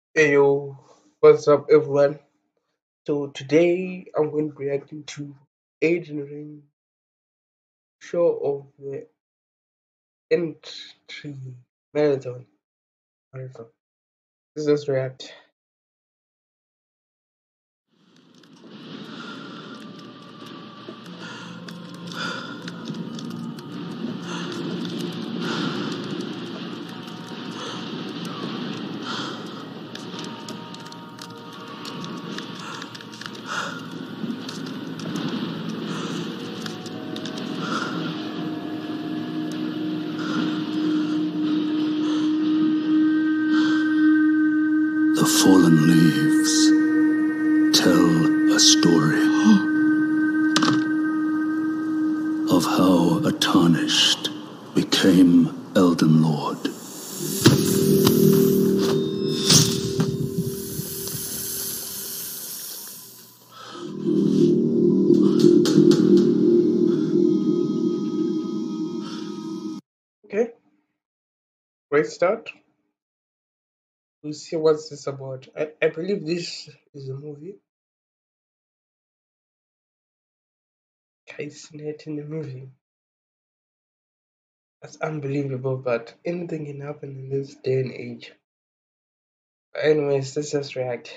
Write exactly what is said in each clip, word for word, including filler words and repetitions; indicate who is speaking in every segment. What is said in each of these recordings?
Speaker 1: Hey yo, what's up everyone? So today I'm going to be reacting to Elden Ring show of the Erdtree marathon. Marathon. This is react.
Speaker 2: The fallen leaves tell a story of how a tarnished became Elden Lord.
Speaker 1: Okay, great start. We'll see what's this about. I, I believe this is a movie. Cenat in the movie. That's unbelievable, but anything can happen in this day and age. But anyways, let's just react.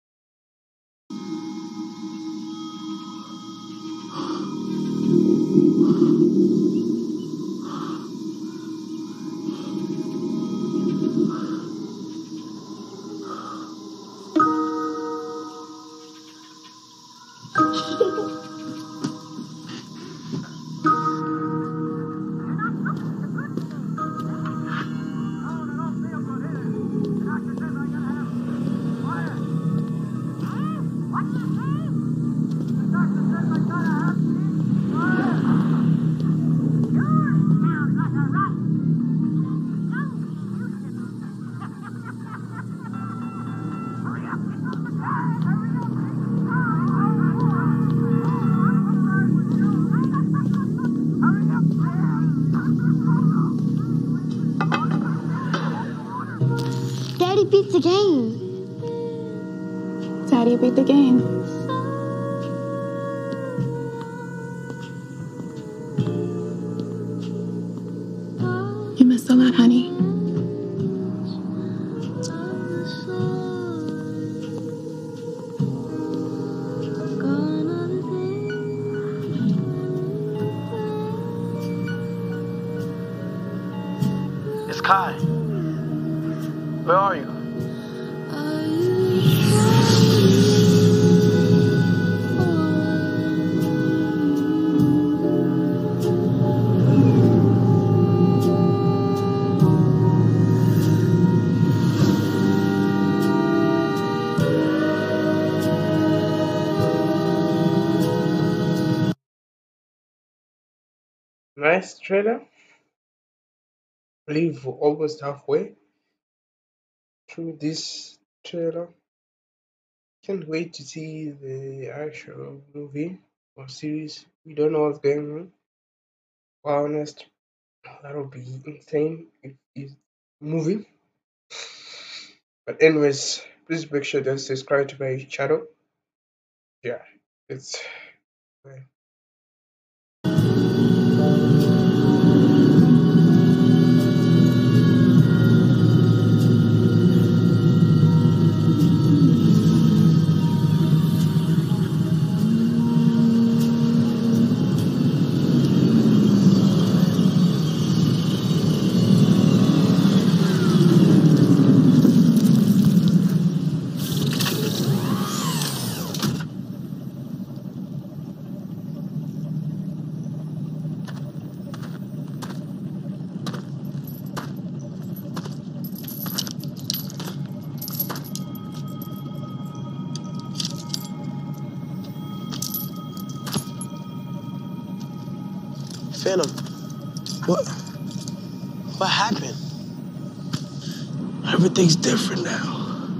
Speaker 3: Daddy beat the game.
Speaker 4: Daddy beat the game. You missed a lot, honey.
Speaker 5: It's Kai. Where are you?
Speaker 1: Nice trailer. I believe we're almost halfway through this trailer. Can't wait to see the actual movie or series. We don't know what's going on. Well, honest, that'll be insane if it's moving. But anyways, please make sure to subscribe to my channel. Yeah, it's
Speaker 5: Phantom, what? What happened?
Speaker 2: Everything's different now.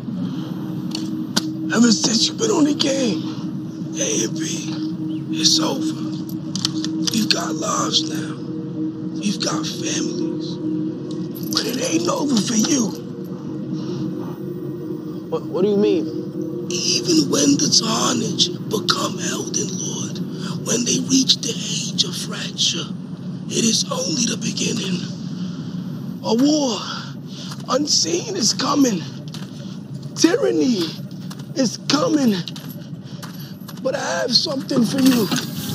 Speaker 2: Ever since you've been on the game, A and B, it's over. We've got lives now. We've got families. But it ain't over for you.
Speaker 5: What, what do you mean?
Speaker 2: Even when the Tarnished become Elden Lord, when they reach the age of fracture, it is only the beginning. A war unseen is coming. Tyranny is coming. But I have something for you.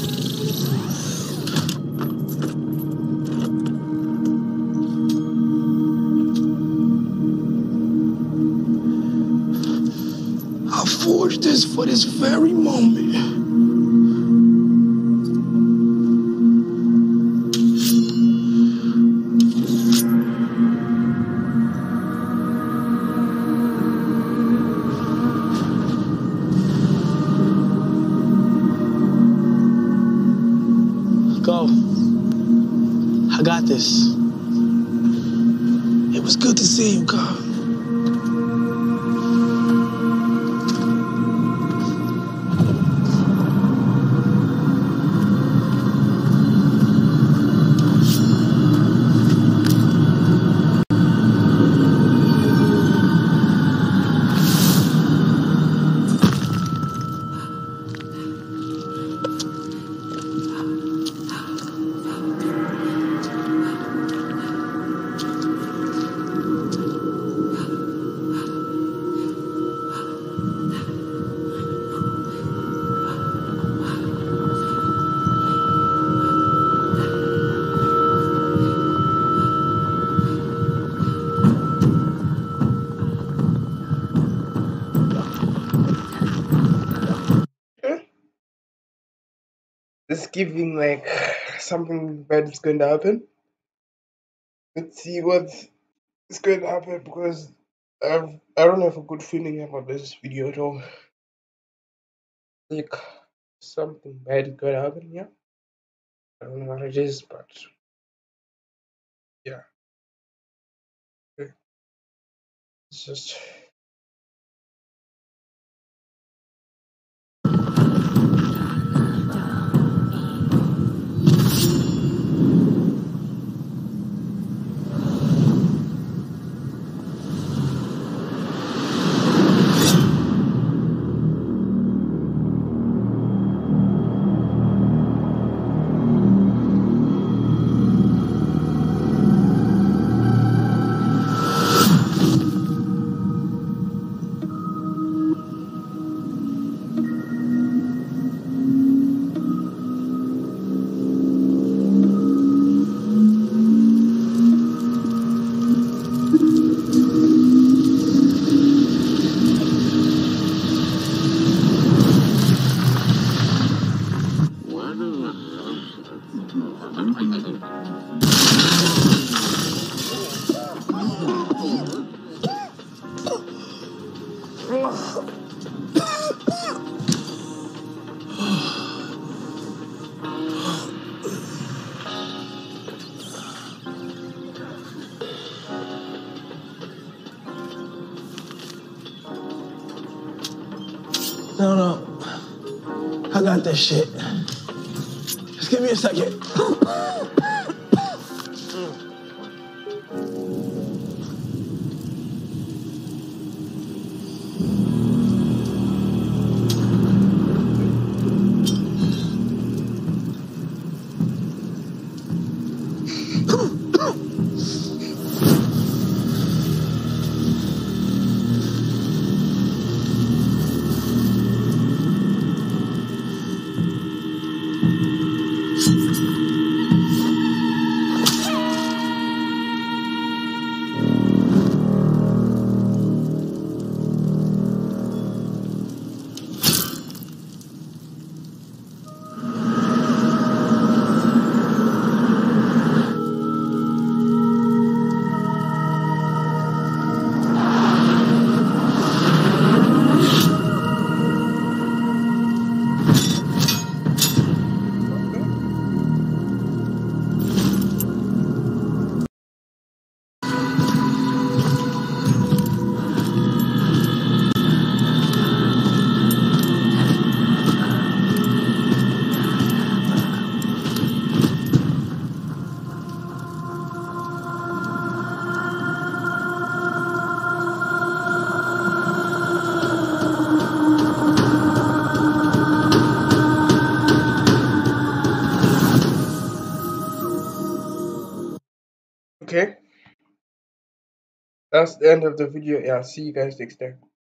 Speaker 2: I forged this for this very moment.
Speaker 5: Go. I got this.
Speaker 2: It was good to see you, Carl.
Speaker 1: This giving like something bad is going to happen. Let's see what is going to happen because I've, I don't have a good feeling about this video at all. Like something bad is going to happen, yeah. I don't know what it is, but yeah. Okay. It's just.
Speaker 2: No, no. I got this shit. Just give me a second.
Speaker 1: Okay, that's the end of the video. Yeah, see you guys next time.